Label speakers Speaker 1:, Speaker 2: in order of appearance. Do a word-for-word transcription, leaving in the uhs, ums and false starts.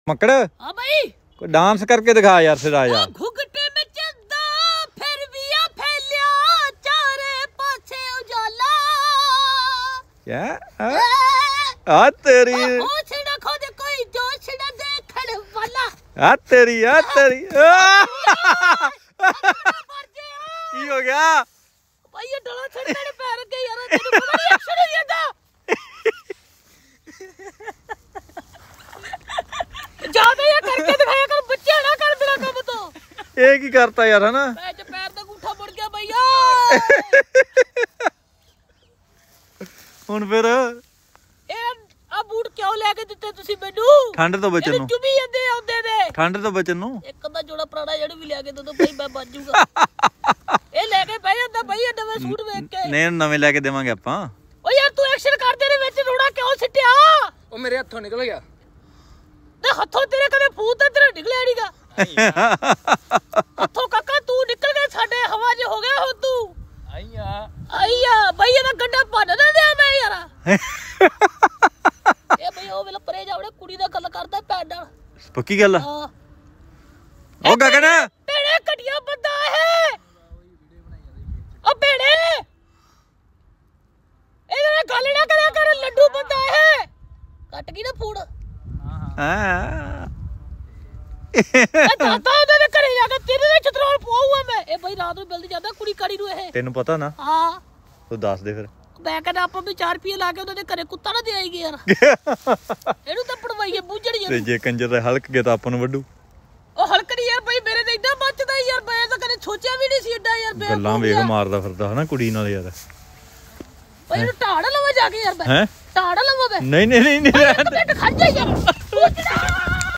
Speaker 1: मकड़
Speaker 2: हाँ भाई
Speaker 1: कोई डांस करके दिखा यार सिरा यार।
Speaker 2: घुघटे में चंदा फिर भी आ फैलिया चारे पासे उजाला।
Speaker 1: क्या आ तेरी
Speaker 2: होश ना खोदे कोई जोश ना देखने वाला।
Speaker 1: आ तेरी आ तेरी की हो गया
Speaker 2: भाई ये डला छड़ मेरे पैर के यार तेरे को नहीं एक्शन नहीं आता। ज्यादा ये करके दिखाया कर बच्चे ना कर मेरा काम तो।
Speaker 1: एक ही करता यार है ना।
Speaker 2: पैर पैर तक उठा पड़ गया भैया।
Speaker 1: ਹੁਣ ਫਿਰ
Speaker 2: ਇਹ ਆ ਬੂਟ ਕਿਉਂ ਲੈ ਕੇ ਦਿੱਤੇ ਤੁਸੀਂ ਮੈਨੂੰ?
Speaker 1: ਠੰਡ ਤੋਂ ਬਚਣ ਨੂੰ।
Speaker 2: ਚੁਬੀ ਜਾਂਦੇ ਆਉਂਦੇ ਨੇ।
Speaker 1: ਠੰਡ ਤੋਂ ਬਚਣ ਨੂੰ
Speaker 2: ਇੱਕ ਅੱਧਾ ਜੋੜਾ ਪੁਰਾਣਾ ਜਿਹੜਾ ਵੀ ਲਿਆ ਕੇ ਦੇ ਦੋ ਭਾਈ ਮੈਂ ਬਚ ਜਾਊਗਾ। ਇਹ ਲੈ ਕੇ ਬਹਿ ਜਾਂਦਾ ਭਾਈ ਨਵੇਂ ਸੂਟ ਵੇਖ ਕੇ।
Speaker 1: ਨਹੀਂ ਨਵੇਂ ਲੈ ਕੇ ਦੇਵਾਂਗੇ ਆਪਾਂ।
Speaker 2: ਓ ਯਾਰ ਤੂੰ ਐਕਸ਼ਨ ਕਰਦੇ ਦੇ ਵਿੱਚ ਰੋੜਾ ਕਿਉਂ ਸਿੱਟਿਆ?
Speaker 3: ਉਹ ਮੇਰੇ ਹੱਥੋਂ ਨਿਕਲ ਗਿਆ।
Speaker 2: ਤੇ ਹੱਥੋਂ ਤੇਰੇ ਕਦੇ ਫੂਤ ਤੇ ਤੇਰਾ ਨਿਕਲਿਆ ਨਹੀਂਗਾ। ਹੱਥੋਂ ਕਾਕਾ ਤੂੰ ਨਿਕਲ ਗਿਆ ਸਾਡੇ ਹਵਾ 'ਚ ਹੋ ਗਿਆ ਹੁਣ ਤੂੰ।
Speaker 3: ਆਈਆ
Speaker 2: ਆਈਆ ਬਈ ਇਹਦਾ ਗੱਡਾ ਭੰਨ ਨਾ ਦਿਆ ਮੈਂ ਯਾਰ। ਇਹ ਬਈ ਉਹ ਵੇਲੇ ਪਰੇ ਜਾਵੜੇ ਕੁੜੀ ਦਾ ਗੱਲ ਕਰਦਾ ਪੈਰ ਨਾਲ।
Speaker 1: ਪੱਕੀ ਗੱਲ
Speaker 2: ਹਾਂ
Speaker 1: ਉਹ ਗਗਨ
Speaker 2: ਭੇੜੇ ਘਟਿਆ ਬੰਦਾ ਹੈ। ਓ ਭੇੜੇ ਇਹਦੇ ਨਾਲ ਗੱਲ ਨਾ ਕਰਿਆ ਕਰ ਲੱਡੂ ਬੰਦਾ ਹੈ। ਕੱਟ ਗਈ ਨਾ ਫੂੜ।
Speaker 1: ਹਾਂ
Speaker 2: ਇਹ ਦਾਦਾ ਉਹਦੇ ਦੇ ਘਰੇ ਜਾ ਕੇ ਤੇਰੇ ਦੇ ਚਤਰੋਲ ਪਵਾਉਗਾ ਮੈਂ। ਇਹ ਬਈ ਰਾਤ ਨੂੰ ਮਿਲਦੀ ਜਾਂਦਾ ਕੁੜੀ ਕਾੜੀ ਨੂੰ ਇਹ।
Speaker 1: ਤੈਨੂੰ ਪਤਾ ਨਾ
Speaker 2: ਹਾਂ
Speaker 1: ਤੂੰ ਦੱਸ ਦੇ ਫਿਰ।
Speaker 2: ਮੈਂ ਕਹਿੰਦਾ ਆਪਾਂ ਵੀ ਚਾਰ ਰੁਪਏ ਲਾ ਕੇ ਉਹਨਾਂ ਦੇ ਘਰੇ ਕੁੱਤਾ ਨਾ ਦੇ ਆਈਏ ਯਾਰ। ਇਹਨੂੰ ਤਾਂ ਪੜਵਾਈਏ ਬੂਝੜ ਯਾਰ।
Speaker 1: ਤੇ ਜੇ ਕੰਜਰ ਦਾ ਹਲਕ ਗਿਆ ਤਾਂ ਆਪਾਂ ਨੂੰ ਵੱਡੂ।
Speaker 2: ਉਹ ਹਲਕ ਨਹੀਂ ਯਾਰ ਬਈ ਮੇਰੇ ਤੇ ਇੰਨਾ ਬਚਦਾ ਯਾਰ। ਮੈਂ ਤਾਂ ਕਦੇ ਸੋਚਿਆ ਵੀ ਨਹੀਂ ਸੀ ਏਡਾ ਯਾਰ।
Speaker 1: ਗੱਲਾਂ ਵੇਖ ਮਾਰਦਾ ਫਿਰਦਾ ਹਨਾ ਕੁੜੀ ਨਾਲ ਯਾਰ।
Speaker 2: ਬਈ ਇਹਨੂੰ ਢਾੜ ਲਵਾ ਜਾ ਕੇ ਯਾਰ ਮੈਂ।
Speaker 1: ਹੈ
Speaker 2: ਢਾੜ ਲਵਾ ਮੈਂ।
Speaker 1: ਨਹੀਂ ਨਹੀਂ ਨਹੀਂ
Speaker 2: ਇੱਕ ਮਿੰਟ ਖੜ ਜਾ ਯਾਰ।